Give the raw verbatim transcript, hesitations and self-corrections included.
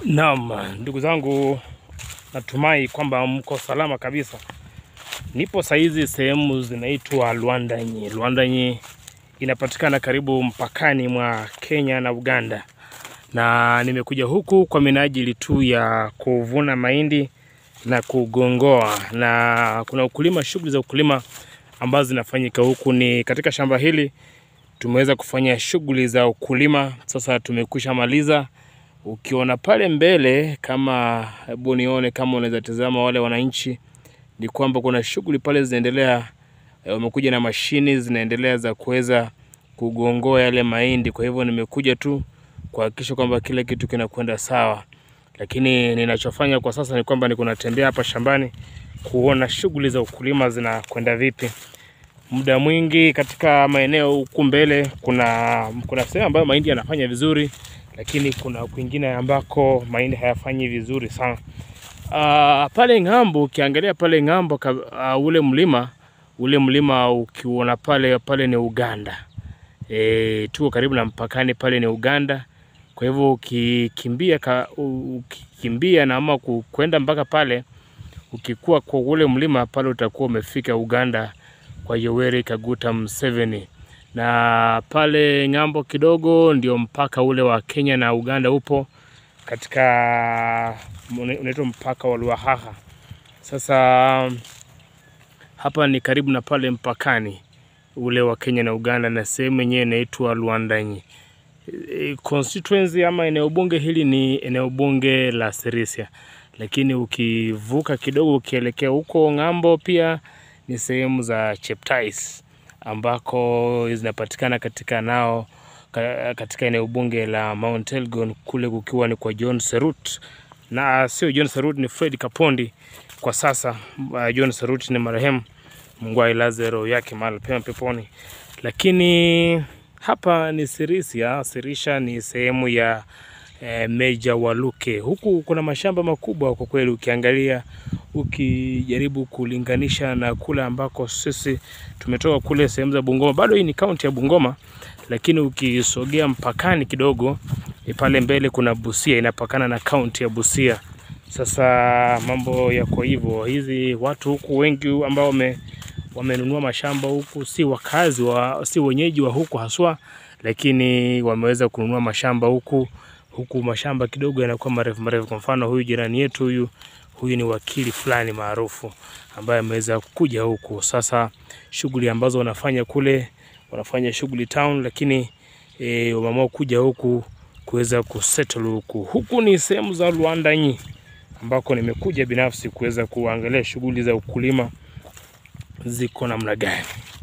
Naam, ndugu zangu, natumai kwamba mko salama kabisa. Nipo saizi sehemu zinaitwa Lwandanyi. Lwandanyi inapatikana karibu mpakani mwa Kenya na Uganda. Na nimekuja huku kwa minajili tu ya kuvuna mahindi na kugongoa. Na kuna ukulima, shughuli za ukulima ambazo zinafanyika huku. Ni katika shamba hili tumeweza kufanya shughuli za ukulima. Sasa tumekwisha maliza. Ukiona pale mbele, kama hebu nione kama unaweza tazama wale wananchi, ni kwamba kuna shughuli pale zinaendelea. Wamekuja na mashini zinaendelea za kuweza kugongoa yale mahindi. Kwa hivyo nimekuja tu kuhakikisha kwamba kila kitu kinakwenda sawa. Lakini ninachofanya kwa sasa ni kwamba niko natembea hapa shambani kuona shughuli za ukulima zinakwenda vipi. Muda mwingi katika maeneo huku mbele kuna kuna sehemu ambayo mahindi yanafanya vizuri, lakini kuna kwingine ambako mahindi hayafanyi vizuri sana. Uh, pale ng'ambo, ukiangalia pale ng'ambo, uh, ule mlima, ule mlima ukiona pale pale ni Uganda. E, tuko karibu na mpakani, pale ni Uganda. Kwa hivyo ukikimbia ukikimbia na ama kwenda mpaka pale, ukikuwa kwa ule mlima pale utakuwa umefika Uganda kwa Yoweri Kaguta Museveni. Na pale ng'ambo kidogo ndio mpaka ule wa Kenya na Uganda upo, katika unaitwa mpaka wa Lwahaha. Sasa hapa ni karibu na pale mpakani ule wa Kenya na Uganda, na sehemu yenyewe inaitwa Lwandanyi. Constituency ama eneo bunge hili ni eneo bunge la Sirisia. Lakini ukivuka kidogo ukielekea huko ng'ambo pia ni sehemu za Cheptais, ambako zinapatikana katika nao katika eneo bunge la Mount Elgon, kule kukiwa ni kwa John Serut. Na sio John Serut, ni Fred Kapondi kwa sasa. Uh, John Serut ni marehemu, Mungu ailaze roho yake mahali pema peponi. Lakini hapa ni Sirisia. Sirisia ni sehemu ya eh, Meja Waluke. Huku kuna mashamba makubwa kwa kweli, ukiangalia ukijaribu kulinganisha na kule ambako sisi tumetoka kule sehemu za Bungoma. Bado hii ni kaunti ya Bungoma, lakini ukisogea mpakani kidogo pale mbele kuna Busia, inapakana na kaunti ya Busia. Sasa mambo yako hivyo. Hizi watu huku wengi ambao wame wamenunua mashamba huku si wakazi wa si wenyeji wa huku haswa, lakini wameweza kununua mashamba huku. Huku mashamba kidogo yanakuwa marefu marefu. Kwa mfano huyu jirani yetu huyu huyu ni wakili fulani maarufu ambaye ameweza kuja huku. Sasa shughuli ambazo wanafanya kule, wanafanya shughuli town, lakini e, wameamua kuja huku kuweza kusettle huku. Huku ni sehemu za Lwandanyi ambako nimekuja binafsi kuweza kuangalia shughuli za ukulima ziko namna gani.